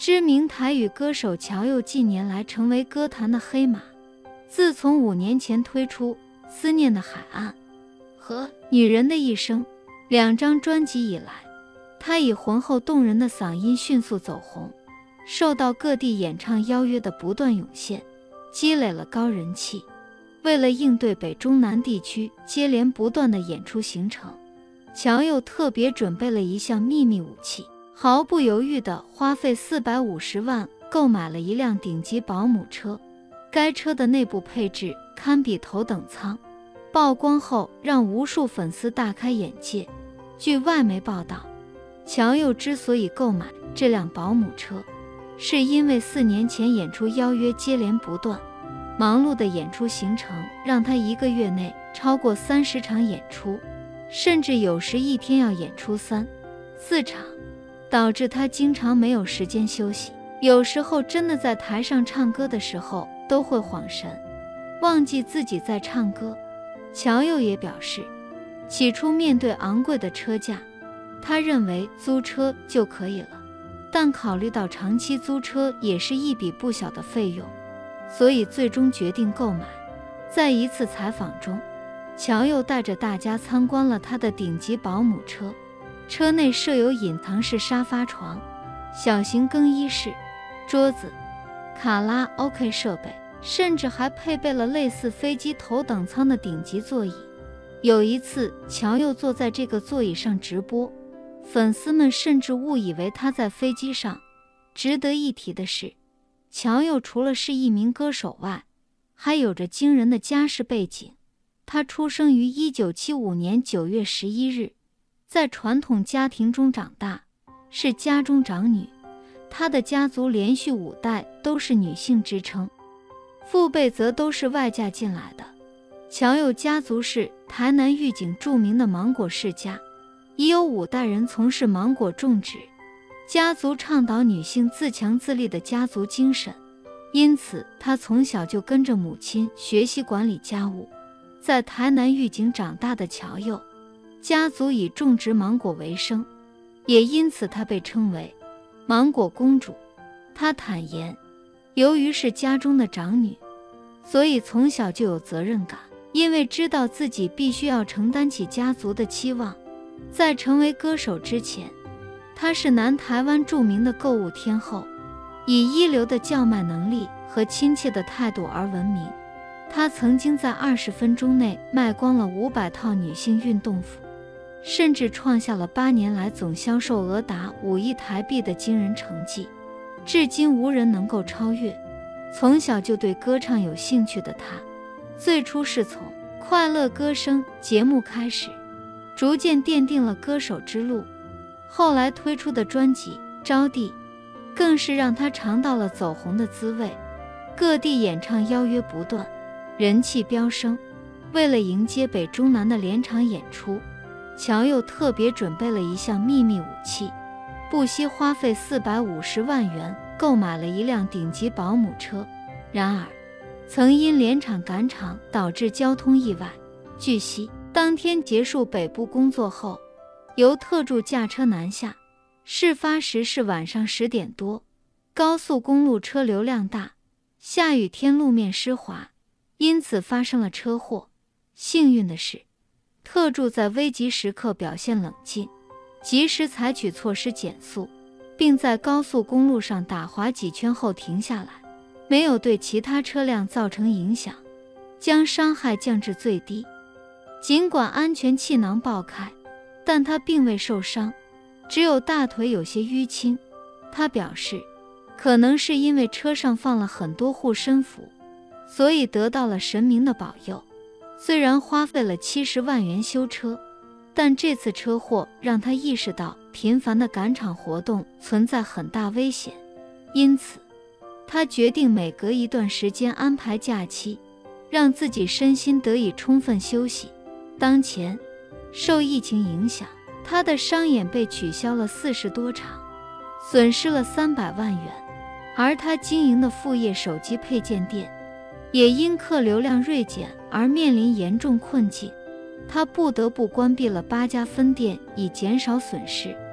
知名台语歌手乔佑近年来成为歌坛的黑马。自从5年前推出《思念的海岸》和《女人的一生》2张专辑以来，她以浑厚动人的嗓音迅速走红，受到各地演唱邀约的不断涌现，积累了高人气。为了应对北中南地区接连不断的演出行程，乔佑特别准备了一项秘密武器，毫不犹豫地花费450万购买了一辆顶级保姆车。该车的内部配置堪比头等舱，曝光后让无数粉丝大开眼界。据外媒报道，乔佑之所以购买这辆保姆车，是因为4年前演出邀约接连不断，忙碌的演出行程让他1个月内超过30场演出，甚至有时一天要演出3、4场，导致他经常没有时间休息，有时候真的在台上唱歌的时候都会晃神，忘记自己在唱歌。乔佑也表示，起初面对昂贵的车价，他认为租车就可以了，但考虑到长期租车也是一笔不小的费用，所以最终决定购买。在一次采访中，乔佑带着大家参观了他的顶级保姆车，车内设有隐藏式沙发床、小型更衣室、桌子、卡拉 OK 设备，甚至还配备了类似飞机头等舱的顶级座椅。有一次，乔佑坐在这个座椅上直播，粉丝们甚至误以为他在飞机上。值得一提的是，乔佑除了是一名歌手外，还有着惊人的家世背景。他出生于1975年9月11日，在传统家庭中长大，是家中长女。他的家族连续5代都是女性支撑，父辈则都是外嫁进来的。乔佑家族是台南玉井著名的芒果世家，已有5代人从事芒果种植。家族倡导女性自强自立的家族精神，因此他从小就跟着母亲学习管理家务。在台南玉井长大的乔佑，家族以种植芒果为生，也因此她被称为芒果公主。她坦言，由于是家中的长女，所以从小就有责任感，因为知道自己必须要承担起家族的期望。在成为歌手之前，她是南台湾著名的购物天后，以一流的叫卖能力和亲切的态度而闻名。她曾经在20分钟内卖光了500套女性运动服，甚至创下了8年来总销售额达5亿台币的惊人成绩，至今无人能够超越。从小就对歌唱有兴趣的她，最初是从快乐歌声节目开始，逐渐奠定了歌手之路。后来推出的专辑《招娣》更是让她尝到了走红的滋味，各地演唱邀约不断，人气飙升。为了迎接北中南的连场演出，乔佑特别准备了一项秘密武器，不惜花费450万元购买了一辆顶级保姆车。然而曾因连场赶场导致交通意外。据悉，当天结束北部工作后，由特助驾车南下，事发时是晚上10点多，高速公路车流量大，下雨天路面湿滑，因此发生了车祸。幸运的是，特助在危急时刻表现冷静，及时采取措施减速，并在高速公路上打滑几圈后停下来，没有对其他车辆造成影响，将伤害降至最低。尽管安全气囊爆开，但他并未受伤，只有大腿有些淤青。他表示，可能是因为车上放了很多护身符，所以得到了神明的保佑。虽然花费了70万元修车，但这次车祸让他意识到频繁的赶场活动存在很大危险，因此他决定每隔一段时间安排假期，让自己身心得以充分休息。当前受疫情影响，他的商演被取消了40多场，损失了300万元，而他经营的副业手机配件店也因客流量锐减而面临严重困境，他不得不关闭了8家分店以减少损失。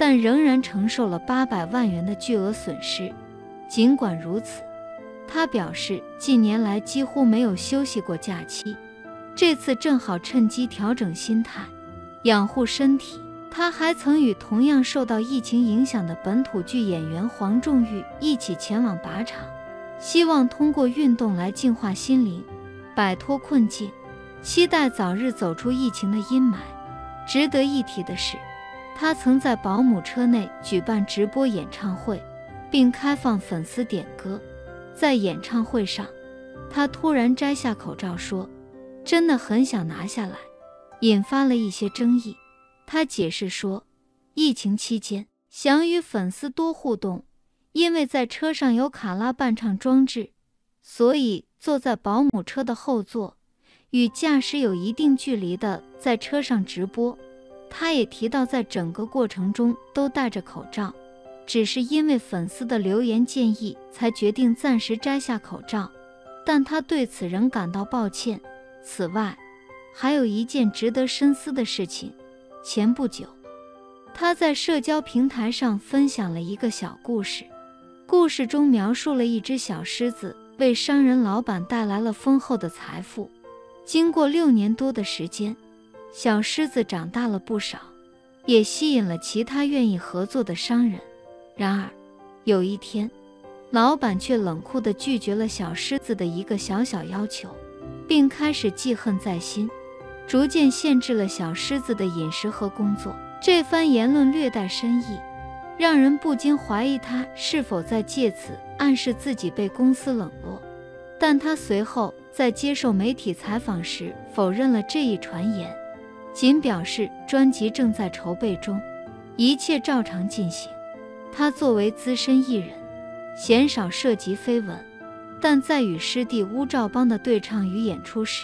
但仍然承受了800万元的巨额损失。尽管如此，他表示近年来几乎没有休息过假期，这次正好趁机调整心态，养护身体。他还曾与同样受到疫情影响的本土剧演员黄仲玉一起前往靶场，希望通过运动来净化心灵，摆脱困境，期待早日走出疫情的阴霾。值得一提的是，他曾在保姆车内举办直播演唱会，并开放粉丝点歌。在演唱会上，他突然摘下口罩说，真的很想拿下来，引发了一些争议。他解释说，疫情期间想与粉丝多互动，因为在车上有卡拉伴唱装置，所以坐在保姆车的后座，与驾驶有一定距离的在车上直播。他也提到，在整个过程中都戴着口罩，只是因为粉丝的留言建议才决定暂时摘下口罩，但他对此仍感到抱歉。此外，还有一件值得深思的事情。前不久，他在社交平台上分享了一个小故事，故事中描述了一只小狮子为商人老板带来了丰厚的财富。经过6年多的时间，小狮子长大了不少，也吸引了其他愿意合作的商人。然而，有一天，老板却冷酷地拒绝了小狮子的一个小小要求，并开始记恨在心，逐渐限制了小狮子的饮食和工作。这番言论略带深意，让人不禁怀疑他是否在借此暗示自己被公司冷落。但他随后在接受媒体采访时否认了这一传言，仅表示专辑正在筹备中，一切照常进行。他作为资深艺人，鲜少涉及绯闻，但在与师弟乌兆邦的对唱与演出时，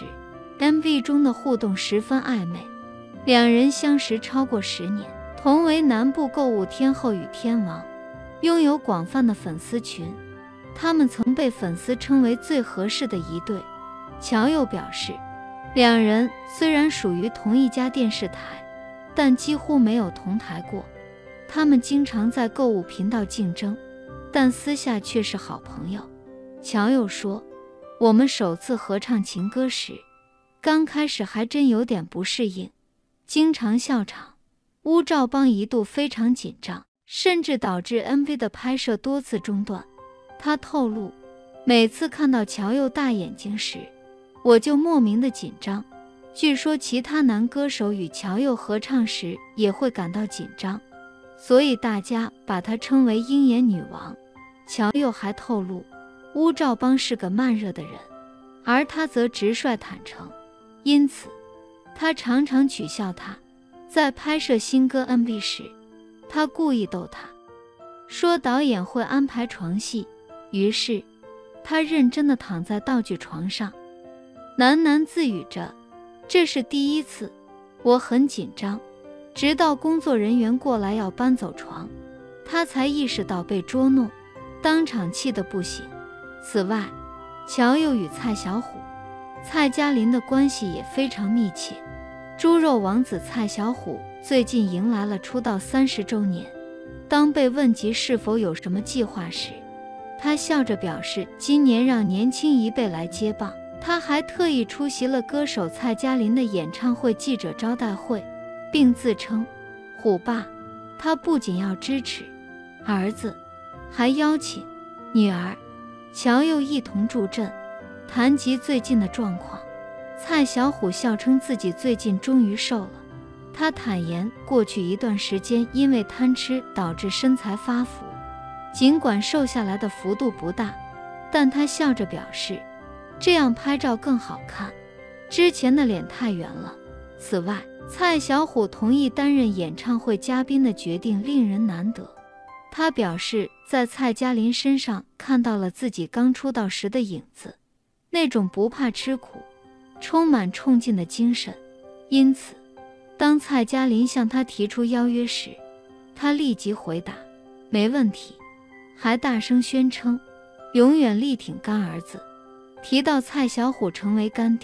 MV 中的互动十分暧昧。两人相识超过10年，同为南部购物天后与天王，拥有广泛的粉丝群。他们曾被粉丝称为最合适的一对。乔佑表示，两人虽然属于同一家电视台，但几乎没有同台过。他们经常在购物频道竞争，但私下却是好朋友。乔佑说，我们首次合唱情歌时，刚开始还真有点不适应，经常笑场。乌兆邦一度非常紧张，甚至导致 MV 的拍摄多次中断。他透露，每次看到乔佑大眼睛时，我就莫名的紧张。据说其他男歌手与乔佑合唱时也会感到紧张，所以大家把她称为鹰眼女王。乔佑还透露，乌兆邦是个慢热的人，而他则直率坦诚，因此他常常取笑他。在拍摄新歌 MV 时，他故意逗他，说导演会安排床戏，于是他认真地躺在道具床上，喃喃自语着，这是第一次，我很紧张。直到工作人员过来要搬走床，他才意识到被捉弄，当场气得不行。此外，乔佑与蔡小虎、蔡嘉林的关系也非常密切。猪肉王子蔡小虎最近迎来了出道30周年，当被问及是否有什么计划时，他笑着表示今年让年轻一辈来接棒。他还特意出席了歌手蔡嘉林的演唱会记者招待会，并自称虎爸。他不仅要支持儿子，还邀请女儿乔佑一同助阵，谈及最近的状况。蔡小虎笑称自己最近终于瘦了。他坦言，过去一段时间因为贪吃导致身材发福，尽管瘦下来的幅度不大，但他笑着表示，这样拍照更好看，之前的脸太圆了。此外，蔡小虎同意担任演唱会嘉宾的决定令人难得。他表示，在蔡嘉林身上看到了自己刚出道时的影子，那种不怕吃苦、充满冲劲的精神。因此，当蔡嘉林向他提出邀约时，他立即回答没问题，还大声宣称永远力挺干儿子。提到蔡小虎成为干爹，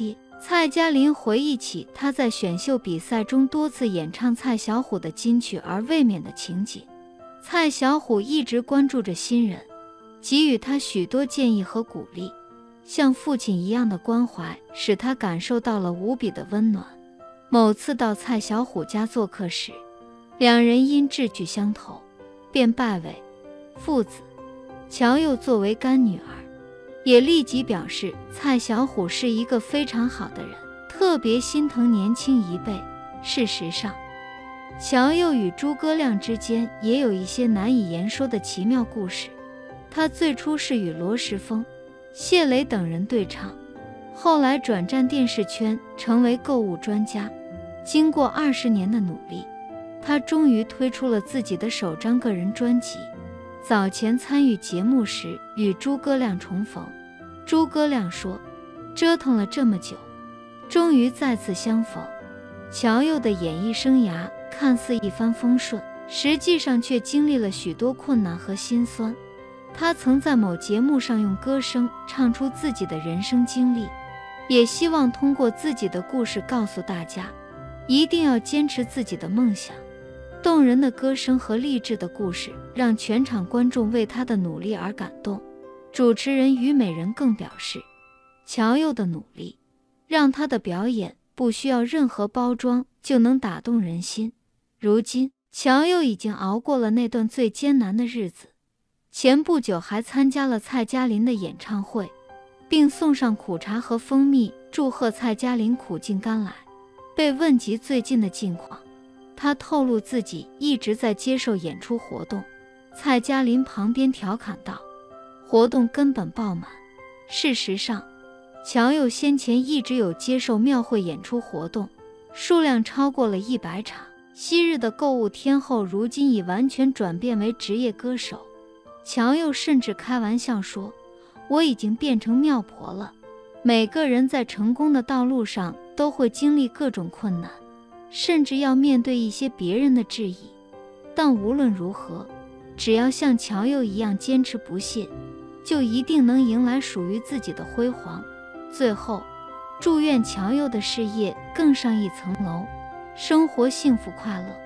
蔡佳林回忆起他在选秀比赛中多次演唱蔡小虎的金曲而卫冕的情景。蔡小虎一直关注着新人，给予他许多建议和鼓励，像父亲一样的关怀使他感受到了无比的温暖。某次到蔡小虎家做客时，两人因志趣相投，便拜为父子。乔佑作为干女儿，也立即表示蔡小虎是一个非常好的人，特别心疼年轻一辈。事实上，乔佑与诸葛亮之间也有一些难以言说的奇妙故事。他最初是与罗时丰、谢磊等人对唱，后来转战电视圈，成为购物专家。经过20年的努力，他终于推出了自己的首张个人专辑。早前参与节目时与诸葛亮重逢，诸葛亮说，折腾了这么久，终于再次相逢。乔佑的演艺生涯看似一帆风顺，实际上却经历了许多困难和辛酸。他曾在某节目上用歌声唱出自己的人生经历，也希望通过自己的故事告诉大家，一定要坚持自己的梦想。动人的歌声和励志的故事让全场观众为他的努力而感动。主持人虞美人更表示，乔佑的努力让他的表演不需要任何包装就能打动人心。如今，乔佑已经熬过了那段最艰难的日子，前不久还参加了蔡佳林的演唱会，并送上苦茶和蜂蜜，祝贺蔡佳林苦尽甘来。被问及最近的近况，他透露自己一直在接受演出活动。蔡佳林旁边调侃道，活动根本爆满。事实上，乔佑先前一直有接受庙会演出活动，数量超过了100场。昔日的购物天后如今已完全转变为职业歌手。乔佑甚至开玩笑说，我已经变成庙婆了。每个人在成功的道路上都会经历各种困难，甚至要面对一些别人的质疑，但无论如何，只要像乔佑一样坚持不懈，就一定能迎来属于自己的辉煌。最后，祝愿乔佑的事业更上一层楼，生活幸福快乐。